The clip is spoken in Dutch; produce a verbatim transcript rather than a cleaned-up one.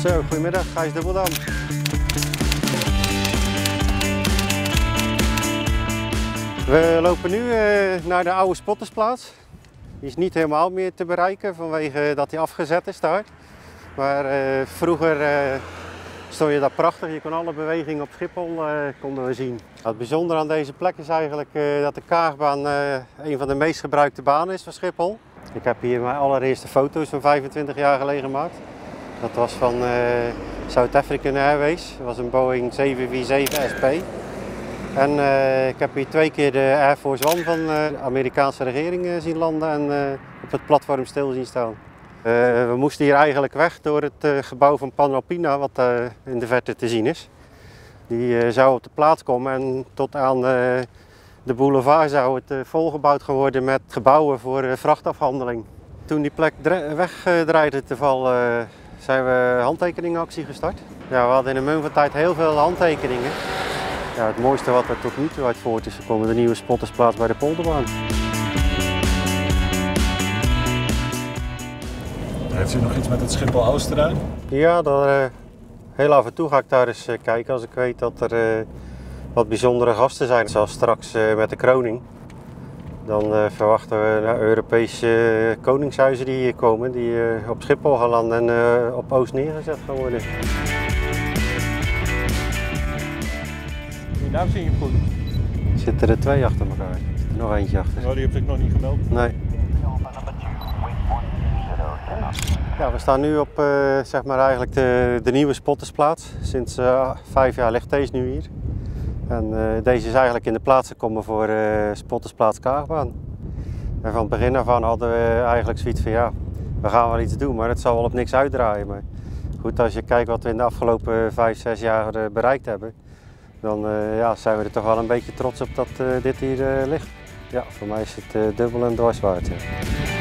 Zo, goedemiddag, Gijs Dubbeldam. We lopen nu uh, naar de oude Spottersplaats. Die is niet helemaal meer te bereiken vanwege dat die afgezet is daar. Maar uh, vroeger uh, stond je daar prachtig, je kon alle bewegingen op Schiphol uh, konden we zien. Het bijzondere aan deze plek is eigenlijk uh, dat de Kaagbaan uh, een van de meest gebruikte banen is van Schiphol. Ik heb hier mijn allereerste foto's van vijfentwintig jaar geleden gemaakt. Dat was van uh, South African Airways, dat was een Boeing zeven vier zeven S P. En uh, ik heb hier twee keer de Air Force One van uh, de Amerikaanse regering uh, zien landen en uh, op het platform stil zien staan. Uh, we moesten hier eigenlijk weg door het uh, gebouw van Panalpina, wat uh, in de verte te zien is. Die uh, zou op de plaats komen en tot aan uh, de boulevard zou het uh, volgebouwd geworden met gebouwen voor uh, vrachtafhandeling. Toen die plek weg uh, dreigde te vallen, uh, zijn we handtekeningactie gestart. Ja, we hadden in een mum van tijd heel veel handtekeningen. Ja, het mooiste wat er tot nu toe uit voort is gekomen, de nieuwe Spottersplaats bij de Polderbaan. Heeft u nog iets met het Schiphol-Oosterrein? Ja, dan, uh, heel af en toe ga ik daar eens uh, kijken als ik weet dat er uh, wat bijzondere gasten zijn. Zoals straks uh, met de kroning. Dan uh, verwachten we uh, Europese uh, koningshuizen die hier komen, die uh, op Schiphol gaan landen en uh, op Oost neergezet gaan worden. Die naam zie je goed. Er zitten er twee achter elkaar. Er zit er nog eentje achter. Oh, die heb ik nog niet gemeld. Nee. Ja, we staan nu op uh, zeg maar eigenlijk de, de nieuwe Spottersplaats. Sinds uh, vijf jaar ligt deze nu hier. En uh, deze is eigenlijk in de plaats gekomen voor uh, Spottersplaats Kaagbaan. En van het begin af aan hadden we eigenlijk zoiets van ja, we gaan wel iets doen, maar het zal wel op niks uitdraaien. Maar goed, als je kijkt wat we in de afgelopen vijf, zes jaar uh, bereikt hebben, dan uh, ja, zijn we er toch wel een beetje trots op dat uh, dit hier uh, ligt. Ja, voor mij is het uh, dubbel en dwars waard. Ja.